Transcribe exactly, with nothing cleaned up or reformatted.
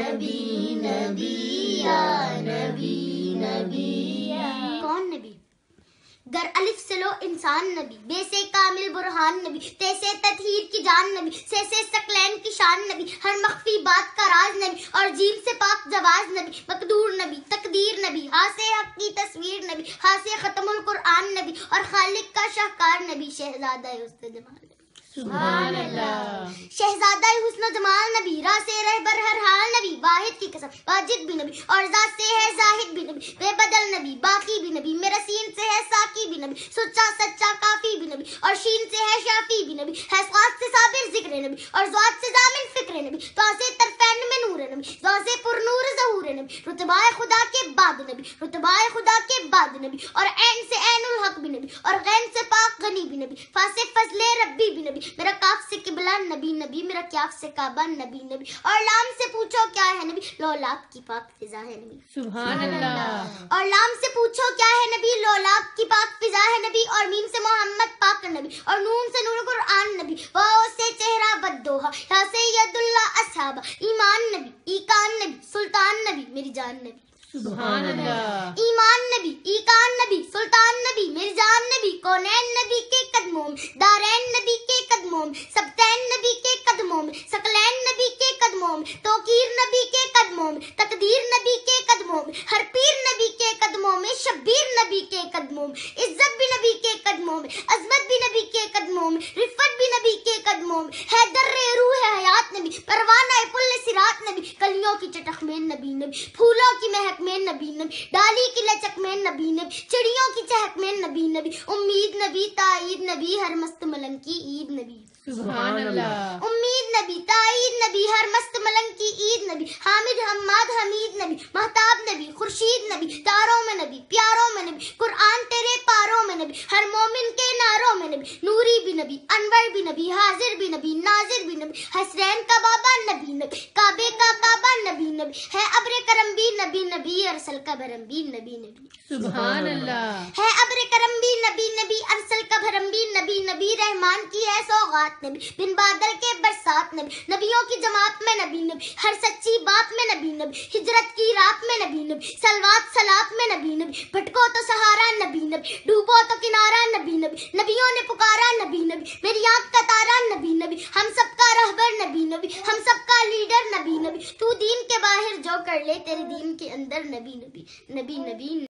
نبی نبی یا نبی نبی یا. کون نبی؟ گر الف سے لو انسان نبی، بے سے کامل برہان نبی، تے سے تطہیر کی جان نبی، سے سے ثقلین کی شان نبی، ہر مخفی بات کا راز نبی، اور جیم سے پاک جواز نبی، مقدور نبی، تقدیر نبی، ہاں سے حق کی تصویر نبی، ہاں سے ختم القرآن نبی، اور خالق کا شاہکار نبی، شہزادہ حسن جمال نبی. سبحان اللہ. شہزادہ حسن و جمال نبی، راہ سے رہبر ہر حال نبی، واحد کی قسم واجد بھی نبی، اور ذات سے ہے زاہد بھی نبی، بے بدل نبی، باقی بھی نبی، میرا سین سے ہے ساقی بھی نبی، سچا سچا کافی بھی نبی، اور شین سے ہے شافی بھی نبی، ہے سواد سے صابر ذکر نبی، اور زواد سے ضامن فکر نبی، تو سے طرفین میں نور نبی، تو سے پر نور ظہور نبی، رتبہ خدا کے بعد نبی، رتبہ خدا کے بعد نبی، اور عین سے عین الحق بھی نبی، اور غین سے پاک غنی بھی نبی، فا سے فضل ربی بھی نبی، میرا کاف سے قبلہ نبی نبی، میرا کیاف سے کعبہ نبی نبی، اور لام سے پوچھو کیا ہے نبی، لولاک کی پاک فضا ہے نبی. سبحان اللہ. اور لام سے پوچھو کیا ہے نبی، لولاک کی پاک فضا ہے نبی، اور میم سے محمد پاک نبی، اور نون سے نور قرآن نبی، واو سے چہرہ بدوہا، یا سے ید اللہ اصحابہ، ایمان نبی، ایکان نبی، سلطان نبی، میری جان نبی. سبحان اللہ. ایمان نبی، ایکان نبی، سلطان نبی، میری جان نبی، کونین نبی کے قدموں میں، دارین نبی کے قدموں میں، سبتین نبی کے قدموں میں، ثقلین نبی کے قدموں میں، توقیر نبی کے قدموں میں، تقدیر نبی کے قدموں میں، ہر پیر نبی کے قدموں میں، شبیر نبی کے قدموں میں، عزت بھی نبی کے قدموں میں، عظمت بھی نبی کے قدموں میں، رفت بھی نبی کے قدموں میں، حیدر روح حیات نبی، پروانہ پل صراط نبی، کلیوں کی چٹخ میں نبی نبی، پھولوں کی مہک میں نبی نبی، ڈالی کی لچک میں نبی نبی، چڑیوں کی چہک میں نبی نبی، امید نبی، تائید نبی، ہر مست ملنگ کی عید نبی. سبحان اللہ. امید نبی، تائید نبی، ہر مست ملنگ کی عید نبی، حامد حماد حمید نبی، مہتاب نبی، خورشید نبی، تاروں میں نبی، پیاروں میں نبی، قرآن تیرے پاروں میں نبی، ہر مومن کے ناروں میں نبی، نوری بھی نبی، انور بھی نبی، حاضر بھی نبی، ناظر بھی نبی، حسرین کا بابا نبی نبی، کعبے کا کعبہ نبی نبی، ہے ابر کرم بھی نبی نبی، ارسل کا بھرم بھی نبی نبی. سبحان اللہ. ہے ابر کرم بھی نبی نبی، ارسل کا بھرم بھی نبی نبی، رحمان کی ہے سوغات نبی، بن بادل کے برسات نبی، نبیوں کی جماعت میں نبی نبی، ہر سچی بات میں نبی نبی، ہجرت کی رات میں نبی نبی، سلوات سلات میں نبی نبی، بھٹکو تو سہارا نبی نبی، ڈوبو تو کنارہ نبی نبی، نبیوں نے پکارا نبی نبی، میری آنکھ کا تارا نبی نبی، ہم سب کا رہبر نبی نبی، ہم سب کا لیڈر نبی نبی، تو دین کے باہر جو کر لے تیرے دین کے اندر نبی نبی نبی نبی.